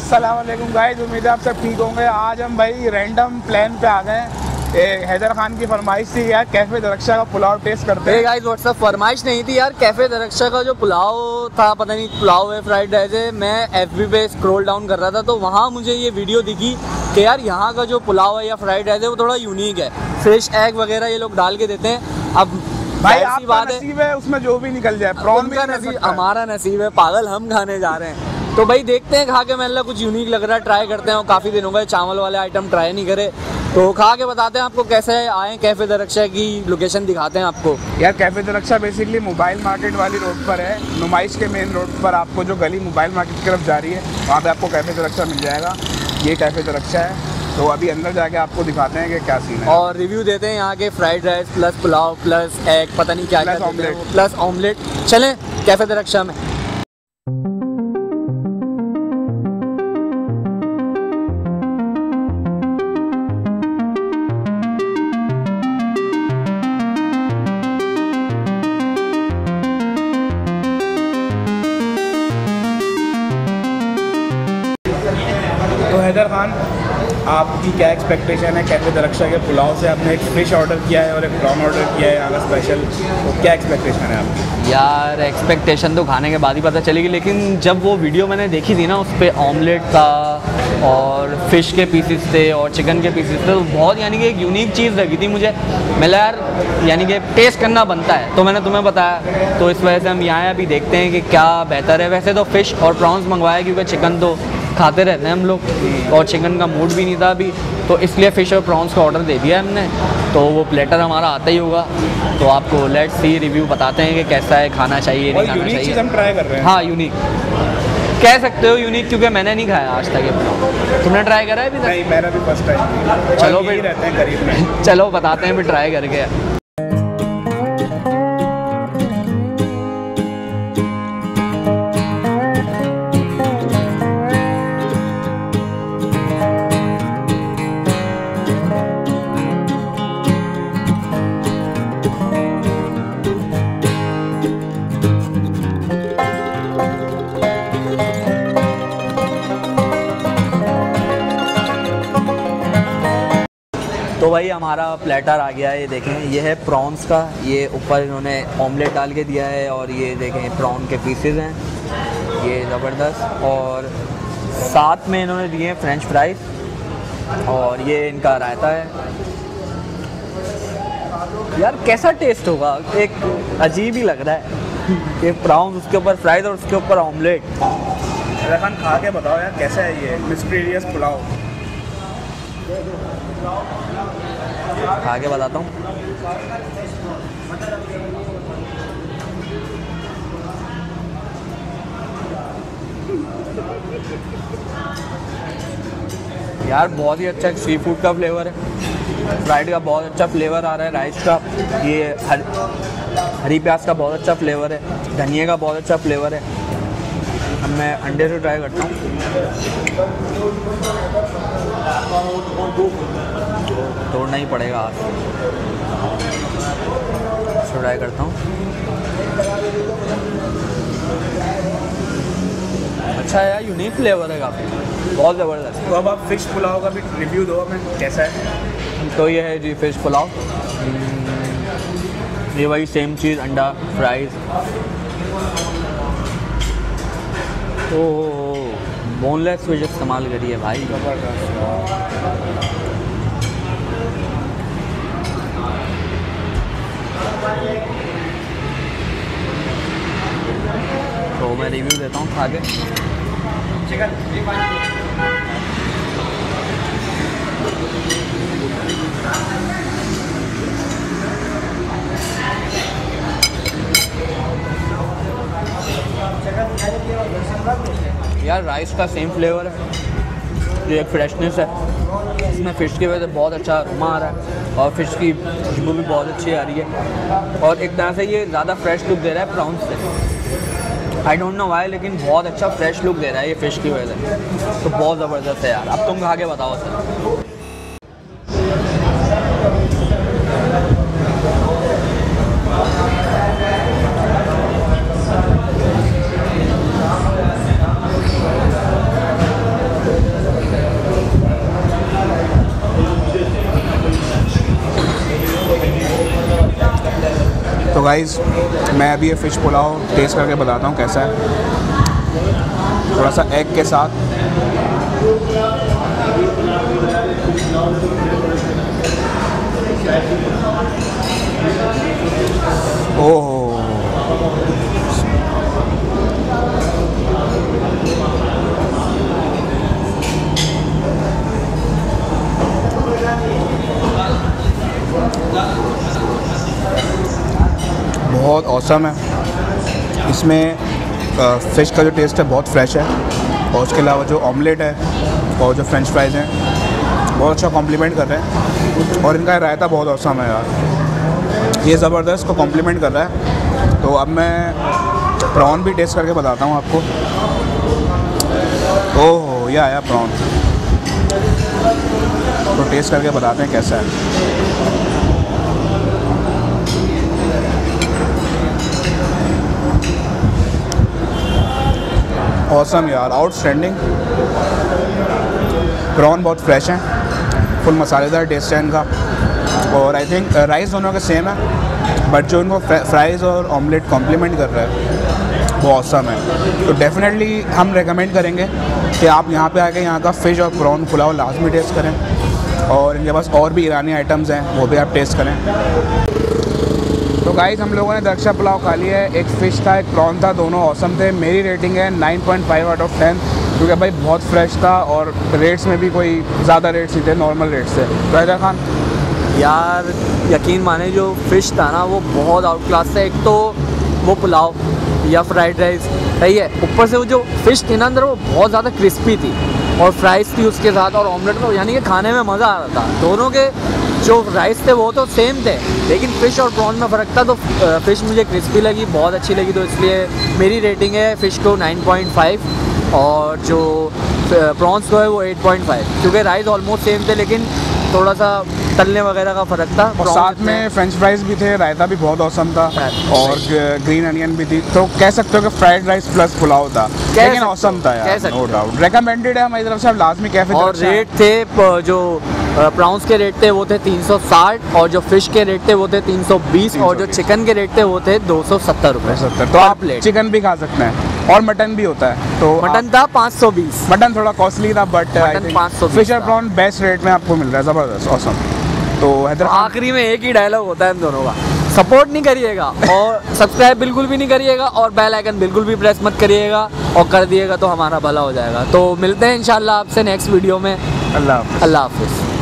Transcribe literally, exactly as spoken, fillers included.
अस्सलाम वालेकुम गाइस, उम्मीद है आप सब ठीक होंगे। आज हम भाई रैंडम प्लान पे आ गए। हैदर खान की फरमाइश थी यार कैफ़े दरक्षा का पुलाव टेस्ट करते हैं। गाइस व्हाट्सअप फरमाइश नहीं थी यार, कैफ़े दरक्षा का जो पुलाव था, पता नहीं पुलाव है फ्राइड राइस है, मैं एफबी पे स्क्रॉल डाउन कर रहा था तो वहाँ मुझे ये वीडियो दिखी कि यार यहाँ का जो पुलाव है या फ्राइड राइस है वो थोड़ा यूनिक है। फिश एग वगैरह ये लोग डाल के देते हैं। अब भाई आपका नसीब है उसमें जो भी निकल जाए, प्रॉन भी निकल सकता है। हमारा नसीब है पागल, हम खाने जा रहे हैं तो भाई देखते हैं खा के, मतलब कुछ यूनिक लग रहा है, ट्राई करते हैं। और काफ़ी दिन हो गए चावल वाले आइटम ट्राई नहीं करे, तो खा के बताते हैं आपको कैसे आए। कैफ़े दरक्षा की लोकेशन दिखाते हैं आपको। यार cafe Darakhsha basically mobile market वाली रोड पर है, नुमाइश के मेन रोड पर। आपको जो गली मोबाइल मार्केट की तरफ जा रही है वहाँ पे आपको कैफ़े दरक्षा मिल जाएगा। ये कैफ़े दरक्षा है, तो अभी अंदर जाके आपको दिखाते हैं कि क्या सीन है और रिव्यू देते हैं यहाँ के fried rice plus pulao plus egg, पता नहीं क्या प्लस ऑमलेट प्लस ऑमलेट। चलें कैफ़े दरक्षा में। तो हैदर खान, आपकी क्या एक्सपेक्टेशन है कैफ़े दरक्षा के पुलाव से? आपने एक फ़िश ऑर्डर किया है और एक प्रॉन ऑर्डर किया है यहाँ का स्पेशल, तो क्या एक्सपेक्टेशन है आपकी? यार एक्सपेक्टेशन तो खाने के बाद ही पता चलेगी, लेकिन जब वो वीडियो मैंने देखी थी ना, उस पर ऑमलेट था और फ़िश के पीसेस थे और चिकन के पीसेस थे, तो बहुत यानी कि एक यूनिक चीज़ लगी थी मुझे। मिला यार यानी कि टेस्ट करना बनता है, तो मैंने तुम्हें बताया, तो इस वजह से हम यहाँ अभी देखते हैं कि क्या बेहतर है। वैसे तो फ़िश और प्रॉन्स मंगवाया क्योंकि चिकन तो खाते रहते हैं हम लोग और चिकन का मूड भी नहीं था अभी, तो इसलिए फ़िश और प्रॉन्स का ऑर्डर दे दिया हमने। तो वो प्लेटर हमारा आता ही होगा, तो आपको लेट्स सी रिव्यू बताते हैं कि कैसा है, खाना चाहिए नहीं खाना चाहिए। चीज़ हम ट्राई कर रहे हैं। हाँ यूनिक कह सकते हो, यूनिक, क्योंकि मैंने नहीं खाया आज तक ये पुलाव। तुमने ट्राई करा है अभी तक? नहीं, मेरा भी फर्स्ट टाइम। चलो फिर रहते हैं करीब में। चलो बताते हैं फिर ट्राई करके। तो भाई हमारा प्लेटर आ गया है, ये देखें, ये है प्रॉन्स का, ये ऊपर इन्होंने ऑमलेट डाल के दिया है और ये देखें प्रॉन के पीसेस हैं, ये ज़बरदस्त। और साथ में इन्होंने दिए हैं फ्रेंच फ्राइज़ और ये इनका रायता है। यार कैसा टेस्ट होगा, एक अजीब ही लग रहा है कि प्रॉन्स, उसके ऊपर फ्राइज़ और उसके ऊपर ऑमलेट। हैदर खान खा के बताओ यार कैसा है ये मिस्टीरियस पुलाव? खा के बताता हूँ। यार बहुत ही अच्छा सी फूड का फ्लेवर है, फ्राइड का बहुत अच्छा फ्लेवर आ रहा है, राइस का, ये हर हरी प्याज का बहुत अच्छा फ्लेवर है, धनिया का बहुत अच्छा फ्लेवर है। अब मैं अंडे से ट्राई करता हूँ, तोड़ना ही पड़ेगा आज। इसको ट्राई करता हूँ। अच्छा है यार, यूनिक फ्लेवर है काफ़ी, बहुत ज़बरदस्त। तो अब आप फ़िश पुलाव का भी रिव्यू दो हमें, कैसा है? तो ये है जी फ़िश पुलाव, ये वही सेम चीज़, अंडा फ्राइज़। ओ बोनलेस फिश इस्तेमाल करिए भाई। तो मैं रिव्यू देता हूँ खा के। चिकन यार राइस का सेम फ्लेवर है, जो एक फ्रेशनेस है इसमें, फ़िश की वजह से बहुत अच्छा अरोमा आ रहा है और फ़िश की खुशबू भी बहुत अच्छी आ रही है और एक तरह से ये ज़्यादा फ्रेश लुक दे रहा है प्रॉन्स से। आई डोंट नो वाई, लेकिन बहुत अच्छा फ्रेश लुक दे रहा है ये फ़िश की वजह से, तो बहुत ज़बरदस्त है यार। अब तुम खा के बताओ सर। गाइस मैं अभी ये फ़िश पुलाव टेस्ट करके बताता हूँ कैसा है, थोड़ा सा एग के साथ। ओह बहुत औसम है। इसमें फ़िश का जो टेस्ट है बहुत फ्रेश है, और उसके अलावा जो ऑमलेट है और जो फ्रेंच फ्राइज़ हैं बहुत अच्छा कॉम्प्लीमेंट कर रहे हैं, और इनका रायता बहुत औसम है यार, ये ज़बरदस्त को कॉम्प्लीमेंट कर रहा है। तो अब मैं प्रॉन भी टेस्ट करके बताता हूँ आपको। ओह ये आया प्रॉन, तो टेस्ट करके बताते हैं कैसा है। ऑसम यार, आउटस्टैंडिंग। प्रॉन बहुत फ्रेश हैं, फुल मसालेदार टेस्ट है इनका, और आई थिंक राइस दोनों के सेम है, बट जो इनको फ्राइज़ और ऑमलेट कॉम्प्लीमेंट कर रहा है वो ऑसम है। तो डेफिनेटली हम रेकमेंड करेंगे कि आप यहाँ पे आके यहाँ का फ़िश और प्रॉन पुलाव लाजमी टेस्ट करें, और इनके पास और भी ईरानी आइटम्स हैं वो भी आप टेस्ट करें। तो गाइस हम लोगों ने दरक्षा पुलाव खा लिया है, एक फ़िश था एक प्रॉन था, दोनों औसम थे। मेरी रेटिंग है nine point five out of ten, क्योंकि भाई बहुत फ्रेश था और रेट्स में भी कोई ज़्यादा रेट्स नहीं थे, नॉर्मल रेट्स थे। तो हैदर खान यार यकीन माने जो फ़िश था ना वो बहुत आउट क्लास था। एक तो वो पुलाव या फ्राइड राइस सही है, ऊपर से वो जो फ़िश थी ना अंदर वो बहुत ज़्यादा क्रिस्पी थी, और फ्राइज़ थी उसके साथ, और ऑमलेट में यानी कि खाने में मज़ा आ रहा था। दोनों के जो राइस थे वो तो सेम थे, लेकिन फ़िश और प्रॉन में फ़र्क था। तो फ़िश मुझे क्रिस्पी लगी, बहुत अच्छी लगी, तो इसलिए मेरी रेटिंग है फ़िश को नाइन पॉइंट फाइव, और जो प्रॉन्स को है वो एट पॉइंट फाइव, क्योंकि राइस ऑलमोस्ट सेम थे, लेकिन थोड़ा सा तलने वगैरह का फ़र्क था। और साथ में फ्रेंच फ्राइज भी थे, रायता भी बहुत औसम था, और ग्रीन अनियन भी थी। तो कह सकते हो कि फ्राइड राइस प्लस पुलाव था, लेकिन औसम था यार, नो डाउट। रेकमेंडेड है हमारी तरफ से, आप लाजमी कैफे। और रेट थे जो प्रॉन्स के रेट थे वो थे तीन सौ साठ, और जो फ़िश के रेट थे वो थे तीन सौ बीस, और जो चिकन के रेट थे वो थे दो सौ सत्तर रुपये। सत्तर तो आप चिकन भी खा सकते हैं, और मटन भी होता है। तो मटन था पाँच सौ बीस, मटन थोड़ा कॉस्टली था, बट फ़िश और प्रॉन बेस्ट रेट में आपको मिल रहा है, ज़बरदस्त औसम। तो हैदर आखिरी में एक ही डायलॉग होता है इन दोनों का, सपोर्ट नहीं करिएगा और सब्सक्राइब बिल्कुल भी नहीं करिएगा, और बेल आइकन बिल्कुल भी प्रेस मत करिएगा, और कर दिएगा तो हमारा भला हो जाएगा। तो मिलते हैं इंशाल्लाह आपसे नेक्स्ट वीडियो में। अल्लाह हाफ़िज़। अल्लाह हाफ़िज़।